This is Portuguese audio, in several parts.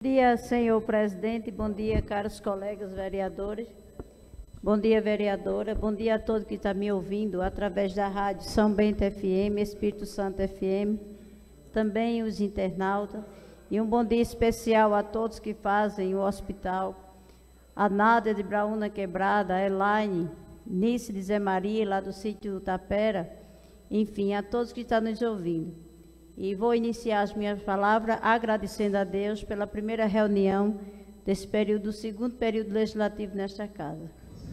Bom dia, senhor presidente. Bom dia, caros colegas vereadores. Bom dia, vereadora. Bom dia a todos que estão me ouvindo através da rádio São Bento FM, Espírito Santo FM, também os internautas. E um bom dia especial a todos que fazem o hospital. A Nádia de Braúna Quebrada, a Elaine, Nice de Zé Maria, lá do sítio Tapera. Enfim, a todos que estão nos ouvindo. E vou iniciar as minhas palavras agradecendo a Deus pela primeira reunião desse período, do segundo período legislativo nesta casa.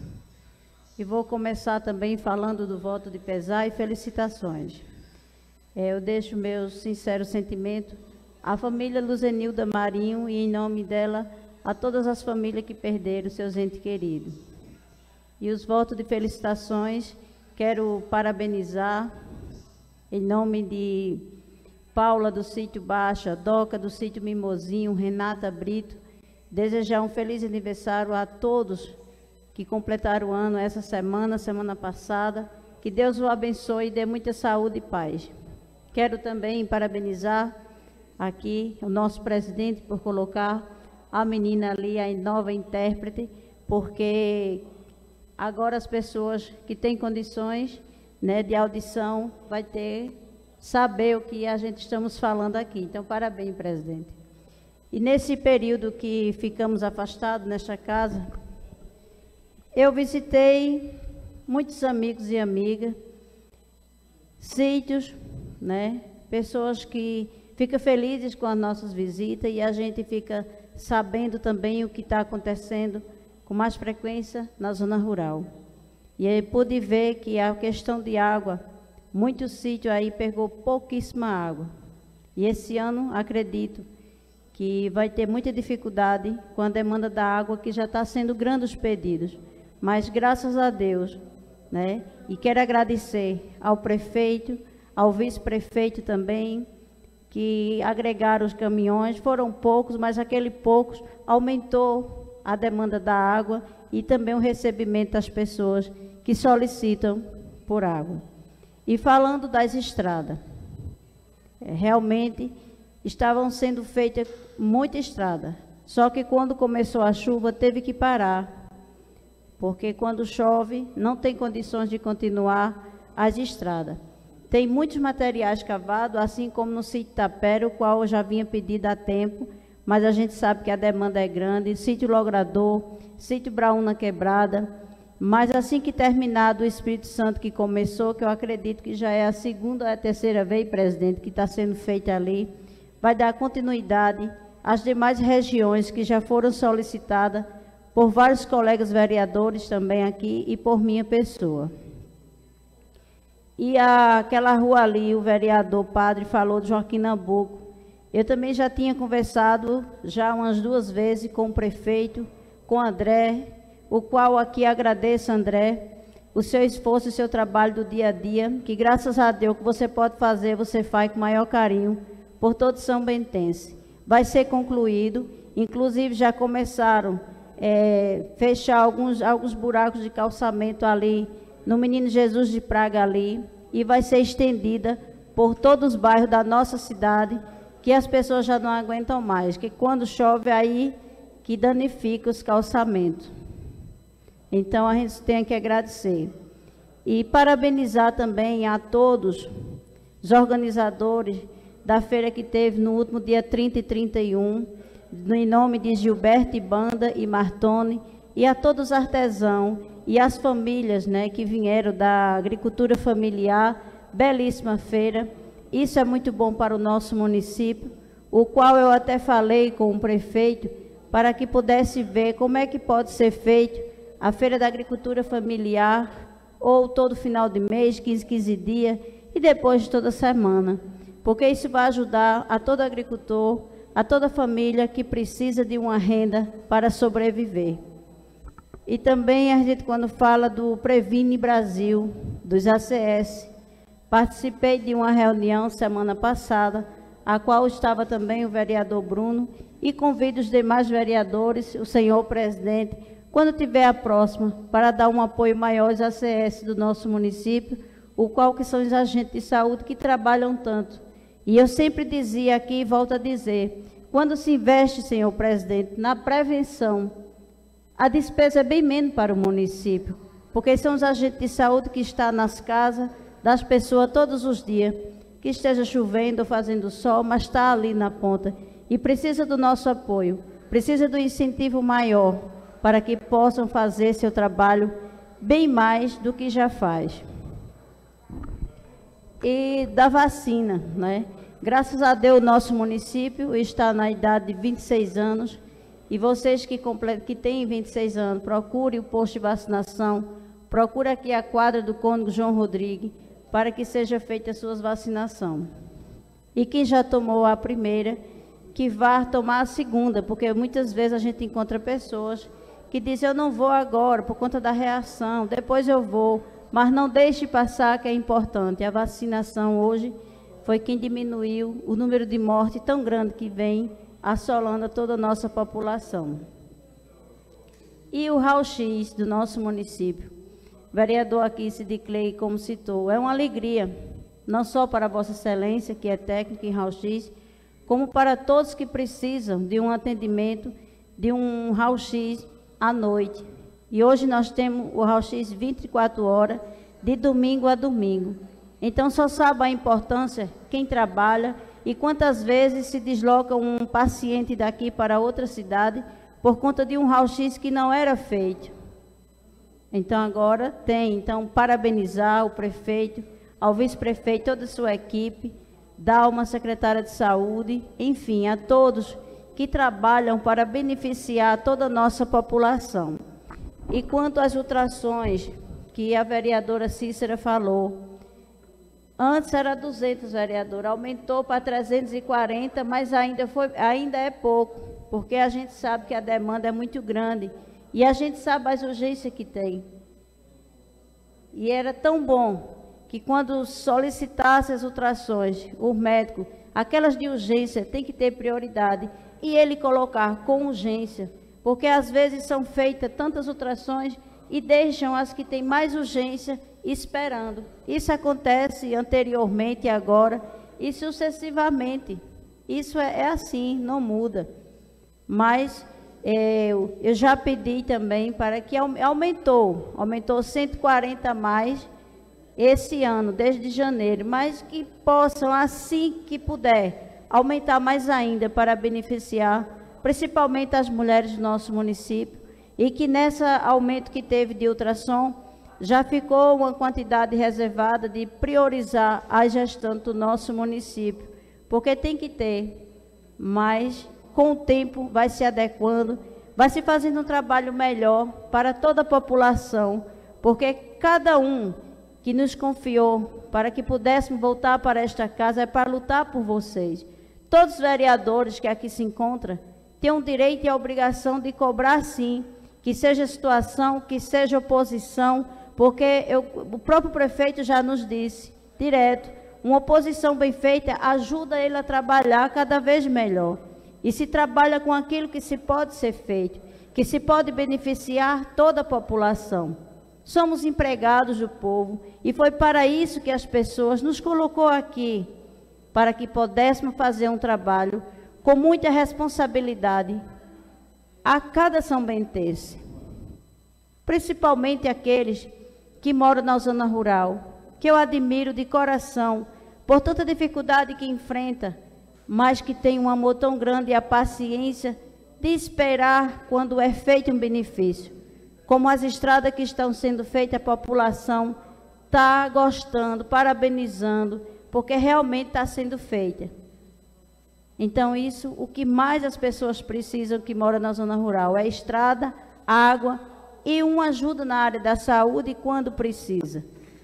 E vou começar também falando do voto de pesar e felicitações. Eu deixo meu sincero sentimento à família Luzenilda Marinho e, em nome dela, a todas as famílias que perderam seus entes queridos. E os votos de felicitações, quero parabenizar, em nome de Paula do Sítio Baixa, Doca do Sítio Mimosinho, Renata Brito, desejar um feliz aniversário a todos que completaram o ano essa semana passada. Que Deus o abençoe e dê muita saúde e paz. Quero também parabenizar aqui o nosso presidente por colocar a menina ali, a nova intérprete, porque agora as pessoas que têm condições, né, de audição vai saber o que a gente estamos falando aqui. Então, parabéns, presidente. E nesse período que ficamos afastados nesta casa, eu visitei muitos amigos e amigas, sítios, né? Pessoas que ficam felizes com as nossas visitas e a gente fica sabendo também o que está acontecendo com mais frequência na zona rural. E aí pude ver que a questão de água, muitos sítios aí pegou pouquíssima água. E esse ano, acredito, que vai ter muita dificuldade com a demanda da água, que já está sendo grande os pedidos. Mas, graças a Deus, né? E quero agradecer ao prefeito, ao vice-prefeito também, que agregaram os caminhões. Foram poucos, mas aquele poucos aumentou a demanda da água e também o recebimento das pessoas que solicitam por água. E falando das estradas, realmente estavam sendo feitas muita estrada, só que quando começou a chuva teve que parar, porque quando chove não tem condições de continuar as estradas. Tem muitos materiais cavados, assim como no sítio Tapera, o qual eu já vinha pedido há tempo, mas a gente sabe que a demanda é grande, sítio Logrador, sítio Braúna Quebrada. Mas assim que terminado o Espírito Santo que começou, que eu acredito que já é a segunda ou a terceira vez, presidente, que está sendo feita ali, vai dar continuidade às demais regiões que já foram solicitadas por vários colegas vereadores também aqui e por minha pessoa. E aquela rua ali, o vereador Padre falou de Joaquim Nabuco. Eu também já tinha conversado já umas 2 vezes com o prefeito, com o André, o qual aqui agradeço, André, o seu esforço e o seu trabalho do dia a dia, que graças a Deus que você pode fazer, você faz com o maior carinho por todo São Bentense. Vai ser concluído, inclusive já começaram a fechar alguns buracos de calçamento ali, no Menino Jesus de Praga ali, e vai ser estendida por todos os bairros da nossa cidade, que as pessoas já não aguentam mais, que quando chove aí, que danifica os calçamentos. Então, a gente tem que agradecer. E parabenizar também a todos os organizadores da feira que teve no último dia 30 e 31, em nome de Gilberto e Banda e Martoni, e a todos os artesãos e as famílias, né, que vieram da agricultura familiar, belíssima feira. Isso é muito bom para o nosso município, o qual eu até falei com o prefeito, para que pudesse ver como é que pode ser feito a Feira da Agricultura Familiar, ou todo final de mês, 15 dias, e depois de toda semana. Porque isso vai ajudar a todo agricultor, a toda família que precisa de uma renda para sobreviver. E também a gente, quando fala do Previne Brasil, dos ACS, participei de uma reunião semana passada, a qual estava também o vereador Bruno, e convido os demais vereadores, o senhor presidente, quando tiver a próxima, para dar um apoio maior aos ACS do nosso município, o qual que são os agentes de saúde que trabalham tanto. E eu sempre dizia aqui, e volto a dizer, quando se investe, senhor presidente, na prevenção, a despesa é bem menos para o município, porque são os agentes de saúde que estão nas casas das pessoas todos os dias, que esteja chovendo ou fazendo sol, mas está ali na ponta e precisa do nosso apoio, precisa do incentivo maior para que possam fazer seu trabalho bem mais do que já faz. E da vacina, né? Graças a Deus, o nosso município está na idade de 26 anos, e vocês que têm 26 anos, procure o posto de vacinação, procure aqui a quadra do Cônego João Rodrigues, para que seja feita a sua vacinação. E quem já tomou a primeira, que vá tomar a segunda, porque muitas vezes a gente encontra pessoas que dizem, eu não vou agora, por conta da reação, depois eu vou, mas não deixe passar, que é importante. A vacinação hoje foi quem diminuiu o número de mortes tão grande que vem assolando toda a nossa população. E o raio-x do nosso município, o vereador aqui, Sidiclei, como citou, é uma alegria, não só para Vossa Excelência, que é técnica em raio-x, como para todos que precisam de um atendimento, de um raio-x à noite. E hoje nós temos o raio-x 24 horas, de domingo a domingo. Então, só sabe a importância quem trabalha e quantas vezes se desloca um paciente daqui para outra cidade por conta de um raio-x que não era feito. Então, agora tem. Então, parabenizar o prefeito, ao vice-prefeito, toda a sua equipe, Dalma, secretária de saúde, enfim, a todos que trabalham para beneficiar toda a nossa população. E quanto às ultrações, que a vereadora Cícera falou, antes era 200, vereadora, aumentou para 340, mas ainda é pouco, porque a gente sabe que a demanda é muito grande e a gente sabe as urgências que tem. E era tão bom que quando solicitasse as ultrações, o médico, aquelas de urgência tem que ter prioridade e ele colocar com urgência, porque às vezes são feitas tantas ultrações e deixam as que têm mais urgência esperando. Isso acontece anteriormente e agora e sucessivamente. Isso é assim, não muda. Mas eu já pedi também para que aumentou 140 a mais esse ano, desde janeiro, mas que possam, assim que puder, aumentar mais ainda para beneficiar, principalmente as mulheres do nosso município, e que nesse aumento que teve de ultrassom, já ficou uma quantidade reservada de priorizar a gestão do nosso município, porque tem que ter, mas com o tempo vai se adequando, vai se fazendo um trabalho melhor para toda a população, porque cada um que nos confiou para que pudéssemos voltar para esta casa é para lutar por vocês. Todos os vereadores que aqui se encontram têm o direito e a obrigação de cobrar, sim, que seja situação, que seja oposição, porque o próprio prefeito já nos disse, direto, uma oposição bem feita ajuda ele a trabalhar cada vez melhor. E se trabalha com aquilo que se pode ser feito, que se pode beneficiar toda a população. Somos empregados do povo e foi para isso que as pessoas nos colocou aqui, para que pudéssemos fazer um trabalho com muita responsabilidade a cada são bentense, principalmente aqueles que moram na zona rural, que eu admiro de coração por tanta dificuldade que enfrenta, mas que tem um amor tão grande e a paciência de esperar quando é feito um benefício. Como as estradas que estão sendo feitas, a população está gostando, parabenizando, porque realmente está sendo feita. Então, isso, o que mais as pessoas precisam que moram na zona rural é estrada, água e uma ajuda na área da saúde quando precisa.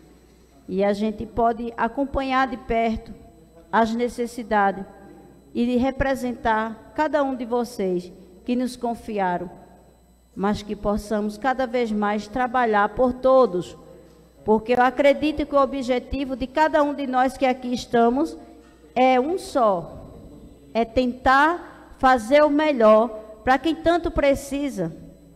E a gente pode acompanhar de perto as necessidades e representar cada um de vocês que nos confiaram, mas que possamos cada vez mais trabalhar por todos, porque eu acredito que o objetivo de cada um de nós que aqui estamos é um só, é tentar fazer o melhor para quem tanto precisa,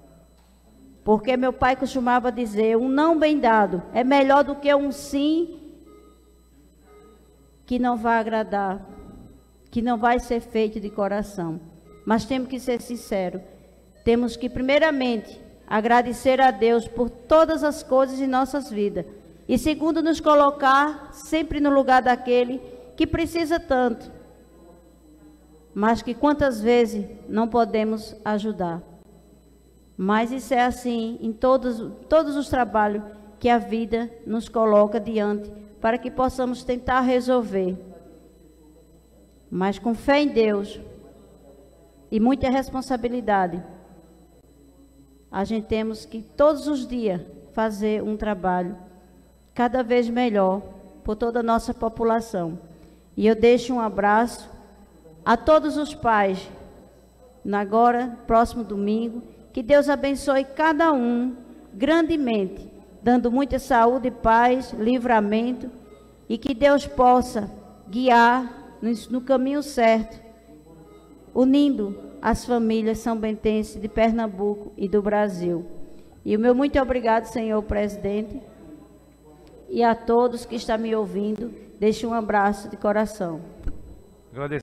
porque meu pai costumava dizer, um não bem dado é melhor do que um sim que não vai agradar que não vai ser feito de coração. Mas temos que ser sinceros. Temos que, primeiramente, agradecer a Deus por todas as coisas em nossas vidas. E segundo, nos colocar sempre no lugar daquele que precisa tanto, mas que quantas vezes não podemos ajudar. Mas isso é assim em todos os trabalhos que a vida nos coloca diante, para que possamos tentar resolver. Mas com fé em Deus e muita responsabilidade, a gente temos que todos os dias fazer um trabalho cada vez melhor por toda a nossa população. E eu deixo um abraço a todos os pais, agora, próximo domingo, que Deus abençoe cada um grandemente, dando muita saúde, paz, livramento, e que Deus possa guiar no caminho certo, unindo as famílias são-bentenses de Pernambuco e do Brasil. E o meu muito obrigado, senhor presidente, e a todos que estão me ouvindo, deixo um abraço de coração.